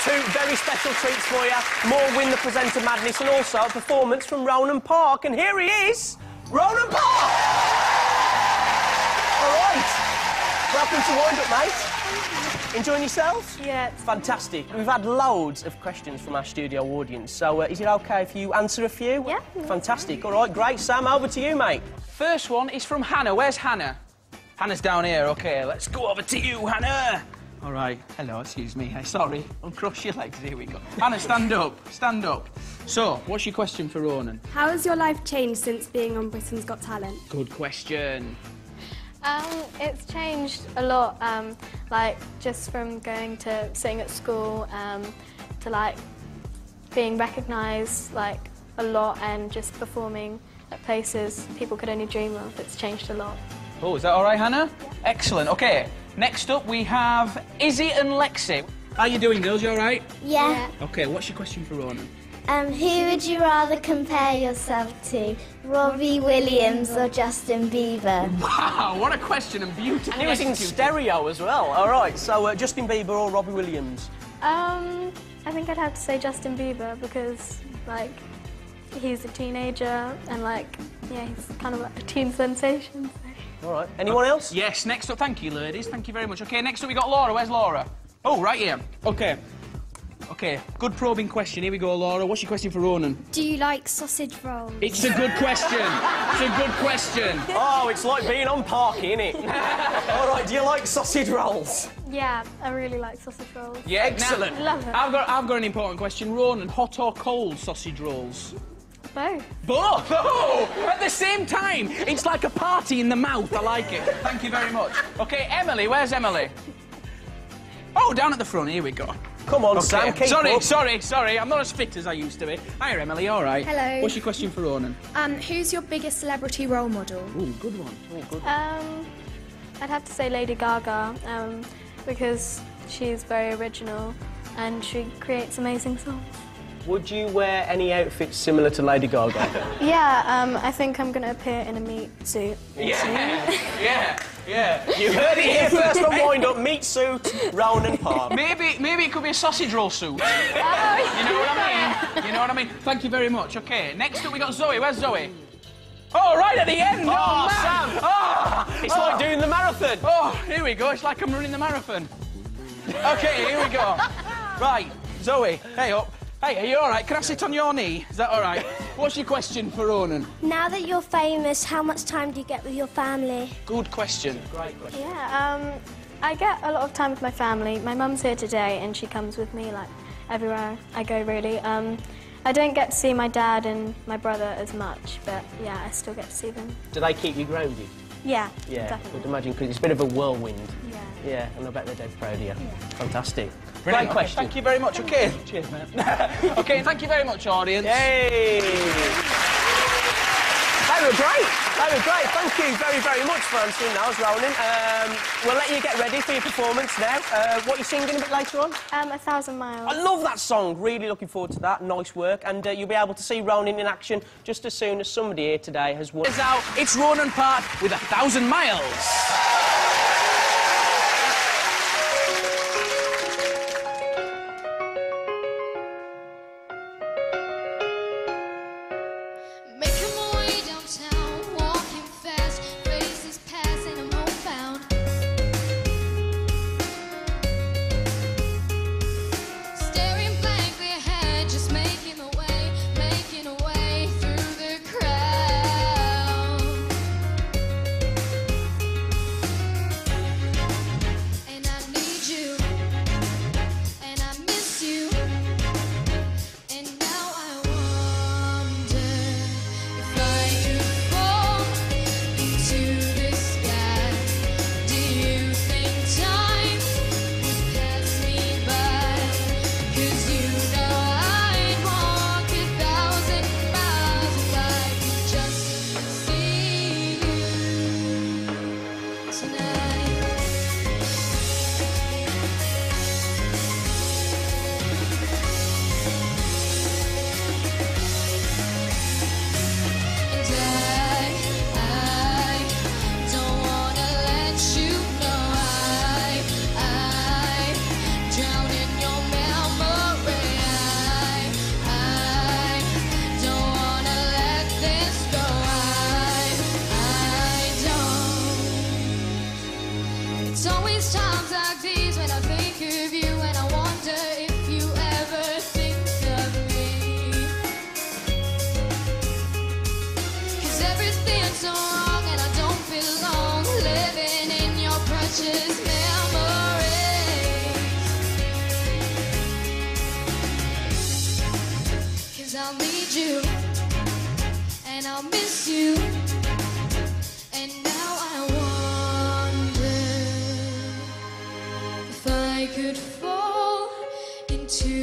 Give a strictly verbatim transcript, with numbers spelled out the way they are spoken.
two very special treats for you. More Win the Presenter madness and also a performance from Ronan Park. And here he is, Ronan Park! All right. Welcome to Wind Up, mate. Enjoying yourselves? Yeah. Fantastic. We've had loads of questions from our studio audience, so uh, is it OK if you answer a few? Yeah. Fantastic. All right, great. Sam, over to you, mate. First one is from Hannah. Where's Hannah? Hannah's down here. OK, let's go over to you, Hannah. All right. Hello, excuse me. Hey, sorry. Uncross your legs. Here we go. Hannah, stand up. Stand up. So, what's your question for Ronan? How has your life changed since being on Britain's Got Talent? Good question. Um, it's changed a lot, um, like, just from going to sitting at school um, to, like, being recognised, like, a lot and just performing at places people could only dream of. It's changed a lot. Oh, is that all right, Hannah? Yeah. Excellent. OK, next up we have Izzy and Lexi. How you doing, girls? You all right? Yeah. OK, what's your question for Ronan? Um, who would you rather compare yourself to, Robbie Williams or Justin Bieber? Wow, what a question and beautiful. And he was in stereo as well. All right, so uh, Justin Bieber or Robbie Williams? Um, I think I'd have to say Justin Bieber because, like, he's a teenager and, like, yeah, he's kind of like a teen sensation. All right. Anyone else? Yes, next up, thank you, ladies. Thank you very much. OK, next up we got Laura. Where's Laura? Oh, right here. OK. OK, good probing question. Here we go, Laura. What's your question for Ronan? Do you like sausage rolls? It's a good question. It's a good question. Oh, it's like being on Parky, isn't it? All right, do you like sausage rolls? Yeah, I really like sausage rolls. Yeah, excellent. Now, Love it. I've got, I've got an important question. Ronan, hot or cold sausage rolls? Both. Both? Oh, at the same time. It's like a party in the mouth. I like it. Thank you very much. OK, Emily, where's Emily? Oh, down at the front. Here we go. Come on, Okay. Sam, keep Sorry, up. sorry, sorry. I'm not as fit as I used to be. Hiya, Emily. All right. Hello. What's your question for Ronan? Um, who's your biggest celebrity role model? Ooh, good one. Oh, good. Um, I'd have to say Lady Gaga um, because she's very original and she creates amazing songs. Would you wear any outfits similar to Lady Gaga? Yeah, um, I think I'm going to appear in a meat suit. Yeah, yeah, yeah. You heard it here first on Wind Up. Meat suit, Ronan Park. Maybe, maybe it could be a sausage roll suit. You know what I mean? You know what I mean? Thank you very much. OK, next up we got Zoe. Where's Zoe? Oh, right at the end. Oh, Oh, man. Sam. Oh, It's oh. like doing the marathon. Oh, here we go. It's like I'm running the marathon. OK, here we go. Right, Zoe, hey up. Hey, are you all right? Can I sit on your knee? Is that all right? What's your question for Ronan? Now that you're famous, how much time do you get with your family? Good question. Great question. Yeah, um, I get a lot of time with my family. My mum's here today and she comes with me, like, everywhere I go, really. Um, I don't get to see my dad and my brother as much, but, yeah, I still get to see them. Do they keep you grounded? Yeah, Yeah, definitely. I'd imagine, because it's a bit of a whirlwind. Yeah. Yeah, and I bet they're dead proud of you. Yeah. Fantastic. Brilliant. Great question. Thank you very much. OK. Cheers, man. OK, thank you very much, audience. Yay! They were great. They were great. Thank you very, very much for answering those, Ronan. Um, we'll let you get ready for your performance now. Uh, what are you singing a bit later on? Um, A Thousand Miles. I love that song. Really looking forward to that. Nice work. And uh, you'll be able to see Ronan in action just as soon as somebody here today has won. It's out. It's Ronan Park with A Thousand Miles. I'll need you, and I'll miss you. And now I wonder if I could fall into